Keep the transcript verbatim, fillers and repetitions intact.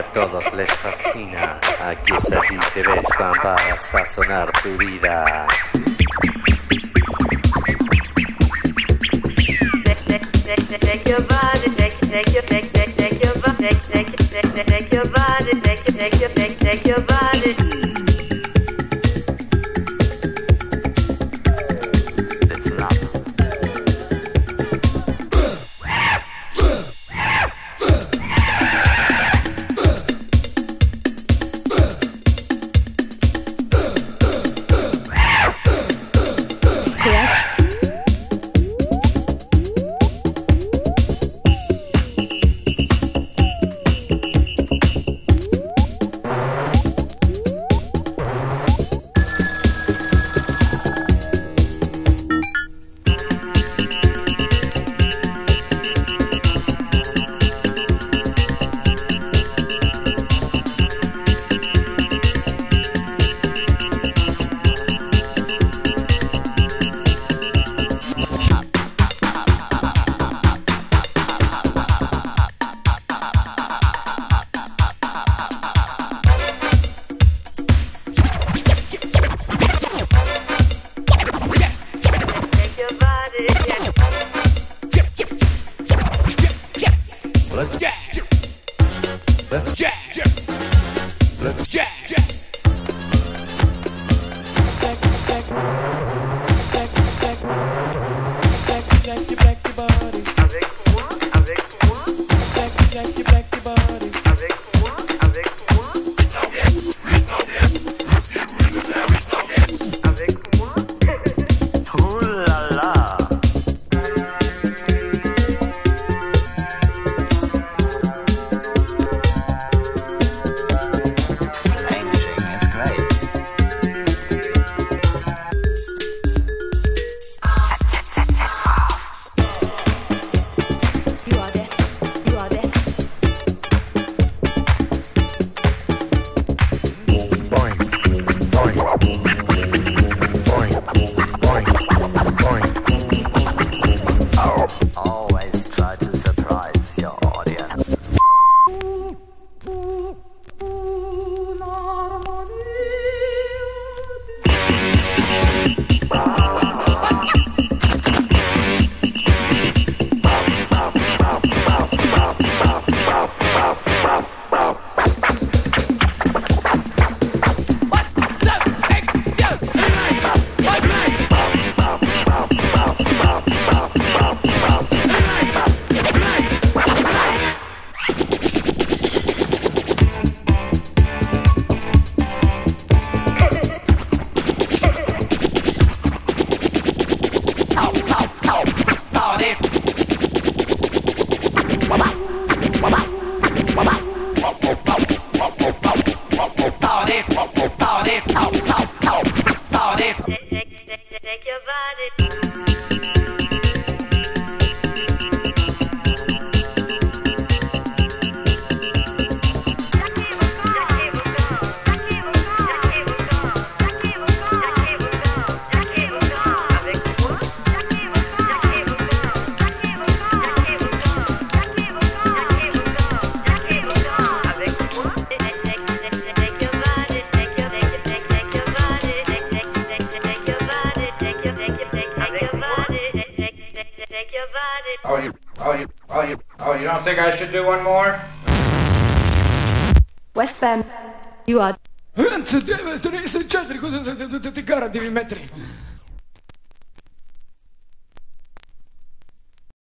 a todos les fascina. Aquí está D J Vespan para sazonar tu vida. Take your body, take take your take take take your body, take take take take your body, take take your take take your body. Listen up. Let's get. Let's get. Let's get. Avec moi, avec moi, avec moi, avec moi, avec moi. Oh là là. Always try to surprise your audience. Take your body. Oh, you, oh, you, oh, you, oh, you don't think I should do one more? Westbam, you are tre, tre, tre, quattro, cosa ti gara devi mettere?